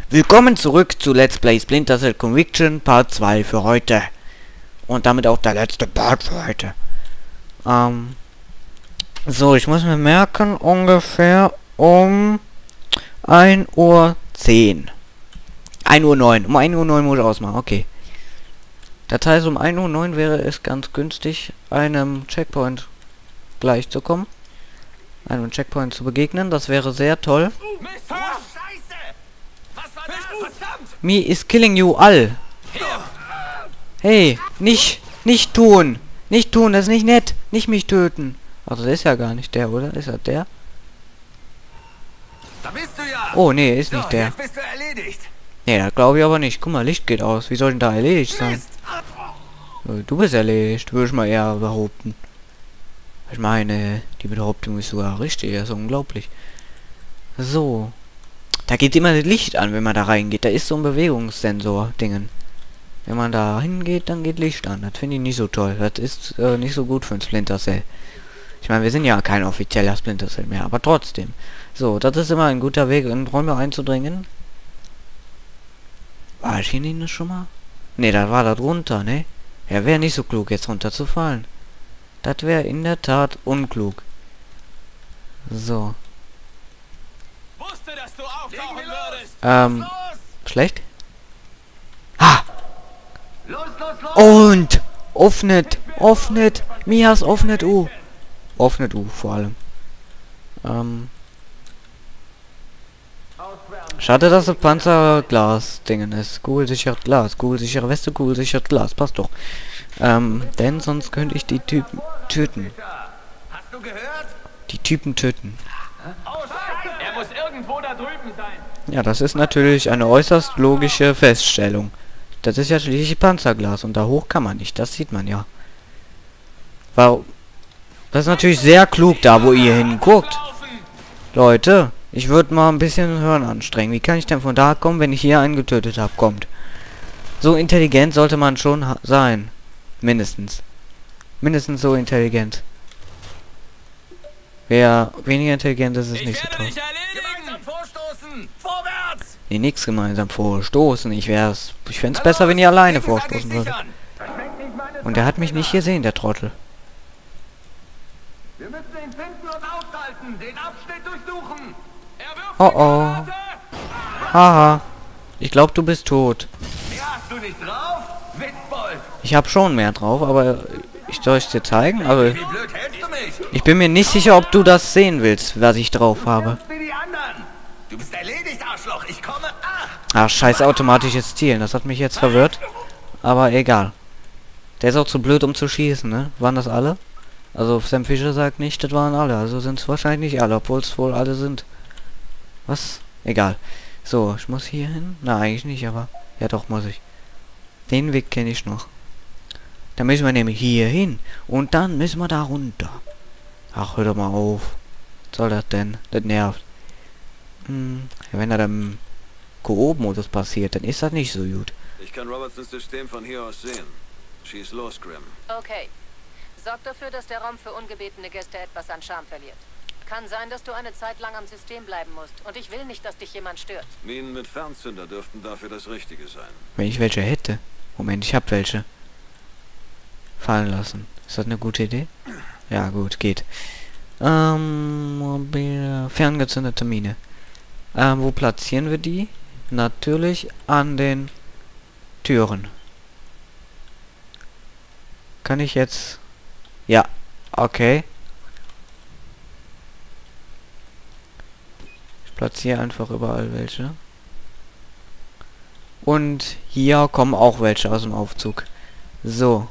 Willkommen zurück zu Let's Play Splinter Cell Conviction Part 2 für heute. Und damit auch der letzte Part für heute. So, ich muss mir merken, ungefähr um 1:10 Uhr. 1:09 Uhr. Um 1:09 Uhr muss ich ausmachen, okay. Das heißt, um 1:09 Uhr wäre es ganz günstig, einem Checkpoint gleich zu kommen. Einem Checkpoint zu begegnen, das wäre sehr toll. Me is killing you all. Hey, nicht tun. Nicht tun, das ist nicht nett. Nicht mich töten. Also das ist ja gar nicht der, oder? Ist das der? Da bist du ja. Oh, nee, ist nicht So, der. jetzt bist du erledigt. Nee, das glaube ich aber nicht. Guck mal, Licht geht aus. Wie soll denn da erledigt sein? Mist. Du bist erledigt, würde ich mal eher behaupten. Ich meine, die Behauptung ist sogar richtig, das ist unglaublich. So. Da geht immer das Licht an, wenn man da reingeht. Da ist so ein Bewegungssensor-Dingen. Wenn man da hingeht, dann geht Licht an. Das finde ich nicht so toll. Das ist nicht so gut für ein Splinter Cell. Ich meine, wir sind ja kein offizieller Splinter Cell mehr, aber trotzdem. So, das ist immer ein guter Weg, in Räume einzudringen. War ich hier nicht schon mal? Ne, da war da drunter, ne? Ja, wäre nicht so klug, jetzt runterzufallen. Das wäre in der Tat unklug. So. Wusste, dass du auftauchen würdest. Schlecht? Ha! Los. Und! Offnet! Mias, offnet U! Offnet U, vor allem. Schade, dass das Panzerglas-Dingen ist. Kugelsichert Glas, kugelsichere Weste, kugelsichert Glas. Passt doch. Denn sonst könnte ich die Typen töten. Hast du gehört? Die Typen töten. Er muss irgendwo da drüben sein. Ja, das ist natürlich eine äußerst logische Feststellung. Das ist ja schließlich Panzerglas und da hoch kann man nicht. Das sieht man ja. Warum? Das ist natürlich sehr klug da, wo ihr hinguckt. Leute, ich würde mal ein bisschen Hören anstrengen. Wie kann ich denn von da kommen, wenn ich hier einen getötet habe? Kommt. So intelligent sollte man schon sein. Mindestens. Mindestens so intelligent. Wer weniger intelligent ist, ist nicht so toll. Gemeinsam vorstoßen. Vorwärts. Nee, nix gemeinsam vorstoßen. Ich fände es besser, wenn ihr alleine vorstoßen würdet. Und der hat mich nicht gesehen, der Trottel. Wir müssen ihn finden und aufhalten. Den Abschnitt durchsuchen. Oh oh. Haha. Ich glaube, du bist tot. Mehr hast du nicht drauf? Witzbold. Ich habe schon mehr drauf, aber ich soll es dir zeigen. Aber Wie blöd hältst du mich? ich bin mir nicht sicher, ob du das sehen willst, was ich drauf habe. Wie die anderen. Du bist erledigt, Arschloch. Ich komme. Ah, scheiß automatisches Zielen. Das hat mich jetzt verwirrt. Aber egal. Der ist auch zu blöd, um zu schießen, ne? Waren das alle? Also Sam Fisher sagt nicht, das waren alle. Also sind es wahrscheinlich nicht alle, obwohl es wohl alle sind. Was? Egal. So, ich muss hier hin? Na, eigentlich nicht, aber... Ja, doch, muss ich. Den Weg kenne ich noch. Da müssen wir nämlich hier hin. Und dann müssen wir da runter. Ach, hör doch mal auf. Was soll das denn? Das nervt. Wenn er im Koop-Modus passiert, dann ist das nicht so gut. Ich kann Robertsons System von hier aus sehen. Schieß los, Grimm. Okay. Sorg dafür, dass der Raum für ungebetene Gäste etwas an Charme verliert. Kann sein, dass du eine Zeit lang am System bleiben musst. Und ich will nicht, dass dich jemand stört. Minen mit Fernzünder dürften dafür das Richtige sein. Wenn ich welche hätte. Moment, ich habe welche. Fallen lassen. Ist das eine gute Idee? Ja, gut, geht. Ferngezündete Mine. Wo platzieren wir die? Natürlich an den Türen. Kann ich jetzt... Ja, okay. Ich platziere einfach überall welche. Und hier kommen auch welche aus dem Aufzug. So.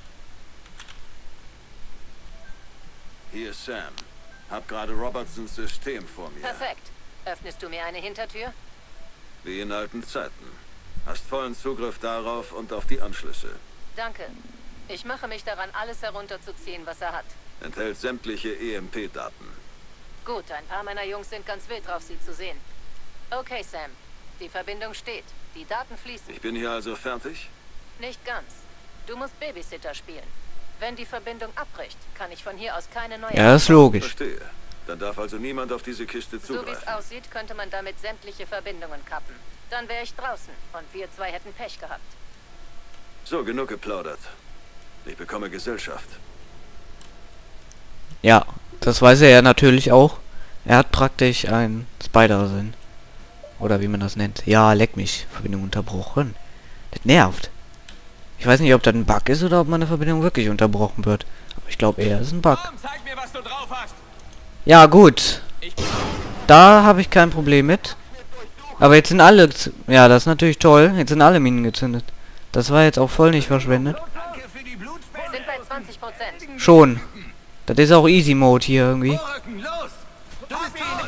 Hier ist Sam. Hab gerade Robertsons System vor mir. Perfekt. Öffnest du mir eine Hintertür? Wie in alten Zeiten. Hast vollen Zugriff darauf und auf die Anschlüsse. Danke. Ich mache mich daran, alles herunterzuziehen, was er hat. Enthält sämtliche EMP-Daten. Gut, ein paar meiner Jungs sind ganz wild drauf, sie zu sehen. Okay, Sam. Die Verbindung steht. Die Daten fließen. Ich bin hier also fertig? Nicht ganz. Du musst Babysitter spielen. Wenn die Verbindung abbricht, kann ich von hier aus keine neue... Ja, das ist logisch. Verstehe. Dann darf also niemand auf diese Kiste So wie es zugreifen. aussieht, könnte man damit sämtliche Verbindungen kappen. Dann wäre ich draußen und wir zwei hätten Pech gehabt. So, genug geplaudert. Ich bekomme Gesellschaft. Ja, das weiß er ja natürlich auch. Er hat praktisch einen Spider-Sinn. Oder wie man das nennt. Ja, leck mich. Verbindung unterbrochen. Das nervt. Ich weiß nicht, ob das ein Bug ist oder ob meine Verbindung wirklich unterbrochen wird. Aber ich glaube eher, es ist ein Bug. Komm, zeig mir, was du drauf hast. Ja, gut. Da habe ich kein Problem mit. Aber jetzt sind alle... Ja, das ist natürlich toll. Jetzt sind alle Minen gezündet. Das war jetzt auch voll nicht verschwendet. Danke für die Blutspende. Sind bei 20%. Schon. Das ist auch Easy Mode hier irgendwie. Vorrücken, los. Du bist tot.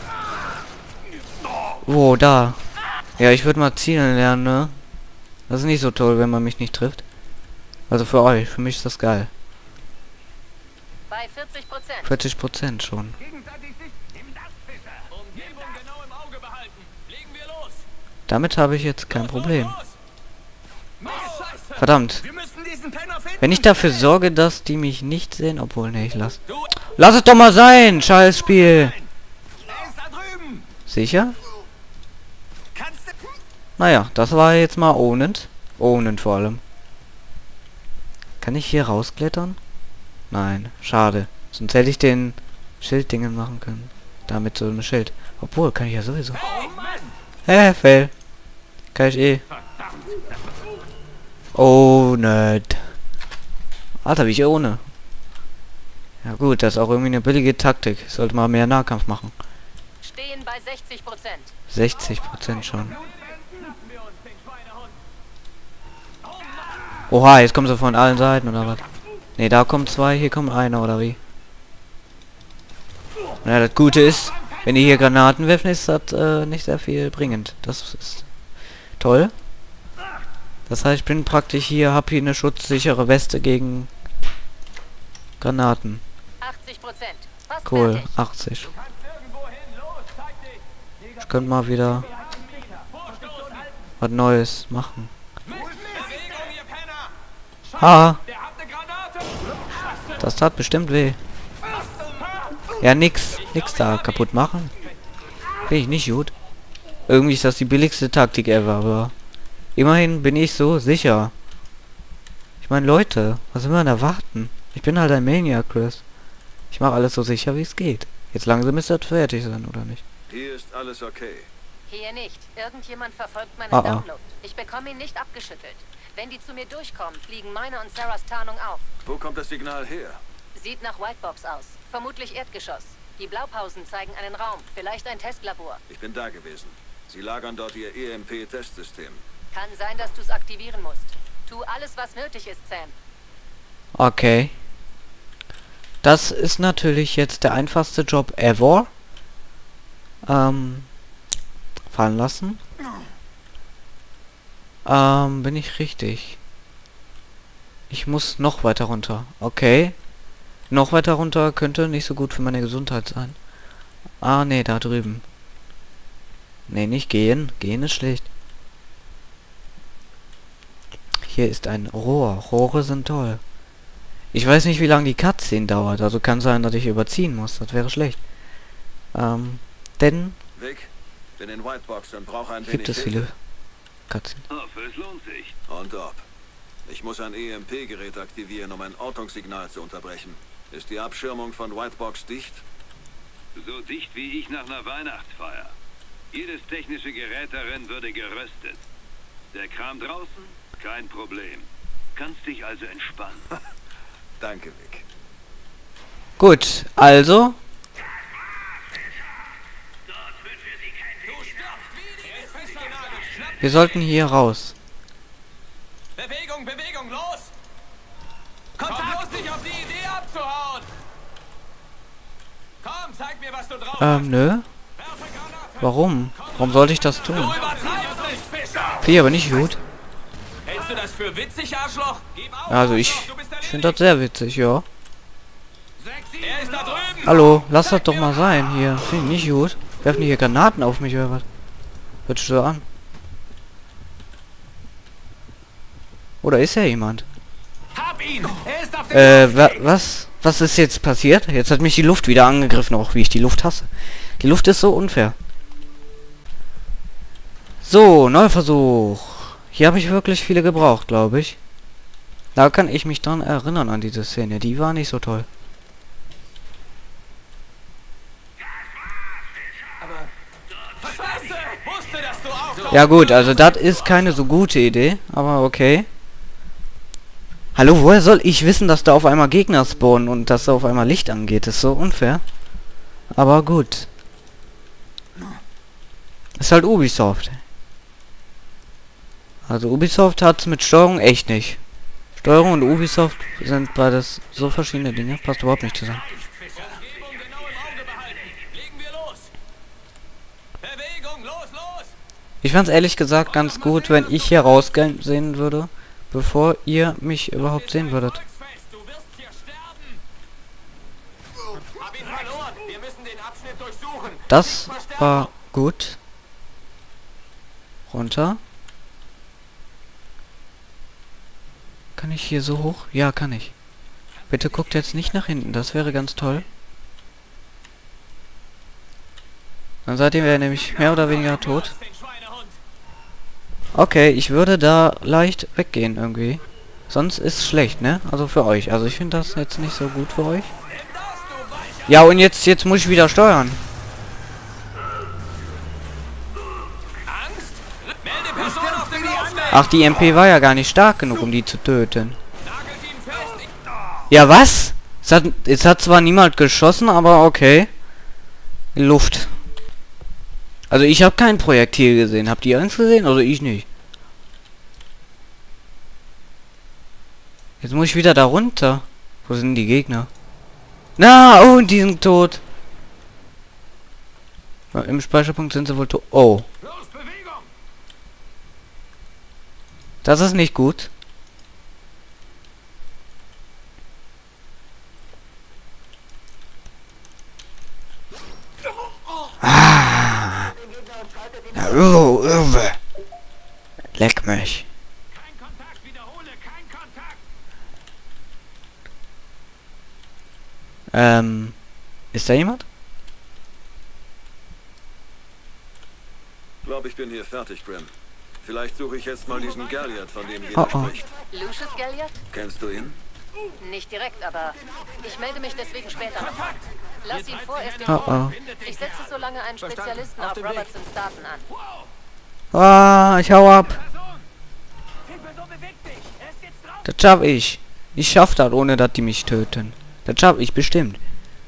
Wo, da. Ja, ich würde mal zielen lernen, ne? Das ist nicht so toll, wenn man mich nicht trifft. Also für euch. Für mich ist das geil. Bei 40%. 40% schon. Gegenseitig sich. Nimm das, Fischer. Umgebung genau im Auge behalten. Legen wir los. Damit habe ich jetzt kein Problem. Mist, Scheiße. Verdammt. Wir müssen diesen Penner finden. Wenn ich dafür sorge, dass die mich nicht sehen, obwohl, ne, ich lass. Lass es doch mal sein, scheiß Spiel. Er ist da drüben. Sicher? Kannst du... Naja, das war jetzt mal ohnend. Ohnend vor allem. Kann ich hier rausklettern? Nein, schade. Sonst hätte ich den Schilddingen machen können. Damit so ein Schild. Obwohl, kann ich ja sowieso. Oh Mann. Fail. Kann ich eh. Oh, nicht. Alter, wie ich ohne. Ja gut, das ist auch irgendwie eine billige Taktik. Ich sollte mal mehr Nahkampf machen. Stehen bei 60%. 60% schon. Oha, jetzt kommen sie von allen Seiten, oder was? Ne, da kommen zwei, hier kommt einer, oder wie? Ja, das Gute ist, wenn die hier Granaten werfen, ist das nicht sehr viel bringend. Das ist toll. Das heißt, ich bin praktisch hier, hab hier eine schutzsichere Weste gegen Granaten. 80%. Fast Cool, fertig. 80. Ich könnte mal wieder was Neues machen. Bewegung, ihr Penner. Ha, Der hat eine Granate. das tat bestimmt weh. Ja, nix da kaputt machen. Bin ich nicht gut. Irgendwie ist das die billigste Taktik ever, aber immerhin bin ich so sicher. Ich meine, Leute, was will man erwarten? Ich bin halt ein Maniac, Chris. Ich mache alles so sicher, wie es geht. Jetzt langsam müsste das fertig sein, oder nicht? Hier ist alles okay. Hier nicht. Irgendjemand verfolgt meinen Ah, ah. Download. Ich bekomme ihn nicht abgeschüttelt. Wenn die zu mir durchkommen, fliegen meine und Sarahs Tarnung auf. Wo kommt das Signal her? Sieht nach Whitebox aus. Vermutlich Erdgeschoss. Die Blaupausen zeigen einen Raum. Vielleicht ein Testlabor. Ich bin da gewesen. Sie lagern dort ihr EMP-Testsystem. Kann sein, dass du es aktivieren musst. Tu alles, was nötig ist, Sam. Okay. Das ist natürlich jetzt der einfachste Job ever. Fallen lassen. Bin ich richtig? Ich muss noch weiter runter. Okay. Noch weiter runter könnte nicht so gut für meine Gesundheit sein. Ah, nee, da drüben. Nee, nicht gehen. Gehen ist schlecht. Hier ist ein Rohr. Rohre sind toll. Ich weiß nicht, wie lange die Cutscene dauert. Also kann sein, dass ich überziehen muss. Das wäre schlecht. Denn Vic, bin in Whitebox und brauche ein gibt wenig es Hilfe. viele Cutscene. Es lohnt sich. Und ob. Ich muss ein EMP-Gerät aktivieren, um ein Ortungssignal zu unterbrechen. Ist die Abschirmung von Whitebox dicht? So dicht wie ich nach einer Weihnachtsfeier. Jedes technische Gerät darin würde geröstet. Der Kram draußen? Kein Problem. Kannst dich also entspannen. Danke, Vic. Gut, also wir sollten hier raus. Bewegung, los. Komm bloß nicht auf die Idee abzuhauen. Komm, zeig mir, was du drauf hast. Nö. Werfe Granate. Warum? Warum sollte ich das tun? Du übertreibst nicht, Fischer. Finde ich aber nicht gut. Hältst du das für witzig, Arschloch? Gib auf, Also ich Arschloch, du bist finde das sehr witzig, ja. Er ist da drüben. Hallo, lass das doch mal sein hier. Finde ich nicht gut. Werfen die hier Granaten auf mich oder was? Hört sich so an. Oder ist ja jemand? Hab ihn. Er ist auf dem Was? Was ist jetzt passiert? Jetzt hat mich die Luft wieder angegriffen, auch wie ich die Luft hasse. Die Luft ist so unfair. So, neuer Versuch. Hier habe ich wirklich viele gebraucht, glaube ich. Da kann ich mich dran erinnern an diese Szene. Die war nicht so toll. Scheiße! Wusste, dass du auch... Ja gut, also das ist keine so gute Idee, aber okay. Hallo, woher soll ich wissen, dass da auf einmal Gegner spawnen und dass da auf einmal Licht angeht? Das ist so unfair. Aber gut. Ist halt Ubisoft. Also Ubisoft hat's mit Steuerung echt nicht. Steuerung und Ubisoft sind beides so verschiedene Dinge. Passt überhaupt nicht zusammen. Umgebung genau im Auge behalten. Legen wir los. Bewegung, los! Ich fand's ehrlich gesagt ganz gut, wenn ich hier rausgehen sehen würde, bevor ihr mich überhaupt sehen würdet. Du wirst hier sterben. Hab ihn verloren. Wir müssen den Abschnitt durchsuchen. Das war gut. Runter. Kann ich hier so hoch? Ja, kann ich. Bitte guckt jetzt nicht nach hinten, das wäre ganz toll. Dann seid ihr nämlich mehr oder weniger tot. Okay, ich würde da leicht weggehen irgendwie. Sonst ist schlecht, ne? Also für euch. Also ich finde das jetzt nicht so gut für euch. Ja, und jetzt muss ich wieder steuern. Ach, die MP war ja gar nicht stark genug, um die zu töten. Ja, was? Es hat zwar niemand geschossen, aber okay. Luft. Also ich habe kein Projektil gesehen. Habt ihr eins gesehen? Also ich nicht. Jetzt muss ich wieder da runter. Wo sind die Gegner? Na, oh, und die sind tot. Im Speicherpunkt sind sie wohl tot. Oh. Das ist nicht gut. Ah. Na, Irwe. Leck mich. Kein Kontakt, wiederhole, kein Kontakt. Ist da jemand? Ich glaube, ich bin hier fertig, Grim. Vielleicht suche ich jetzt mal diesen Galliard, von dem jeder spricht. Lucius Galliard? Kennst du ihn? Nicht direkt, aber ich melde mich deswegen später noch. Lass ihn vorerst in Oh, Ruhe. oh. Ich setze so lange einen Spezialisten auf Robertsons Daten an. Ah, ich hau ab. Das schaff ich. Ich schaff das, ohne dass die mich töten. Das schaff ich bestimmt.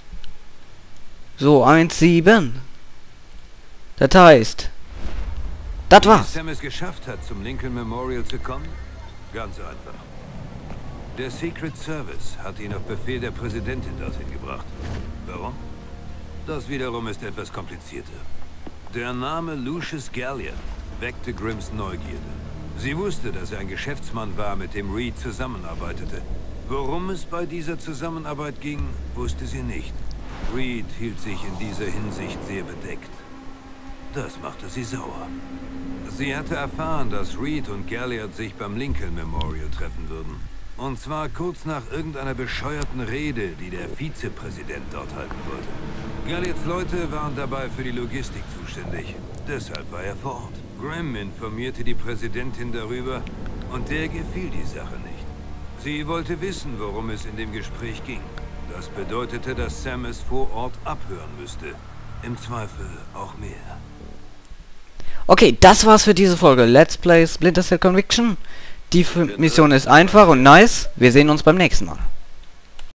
So, 1-7. Das heißt... Das Wie war's. Sam es geschafft hat, zum Lincoln Memorial zu kommen? Ganz einfach. Der Secret Service hat ihn auf Befehl der Präsidentin dorthin gebracht. Warum? Das wiederum ist etwas komplizierter. Der Name Lucius Galliard weckte Grimms Neugierde. Sie wusste, dass er ein Geschäftsmann war, mit dem Reed zusammenarbeitete. Worum es bei dieser Zusammenarbeit ging, wusste sie nicht. Reed hielt sich in dieser Hinsicht sehr bedeckt. Das machte sie sauer. Sie hatte erfahren, dass Reed und Galliard sich beim Lincoln Memorial treffen würden. Und zwar kurz nach irgendeiner bescheuerten Rede, die der Vizepräsident dort halten wollte. Galliards Leute waren dabei für die Logistik zuständig. Deshalb war er vor Ort. Grimm informierte die Präsidentin darüber und der gefiel die Sache nicht. Sie wollte wissen, worum es in dem Gespräch ging. Das bedeutete, dass Sam es vor Ort abhören müsste. Im Zweifel auch mehr. Okay, das war's für diese Folge. Let's Play Splinter Cell Conviction. Die Mission ist einfach und nice. Wir sehen uns beim nächsten Mal.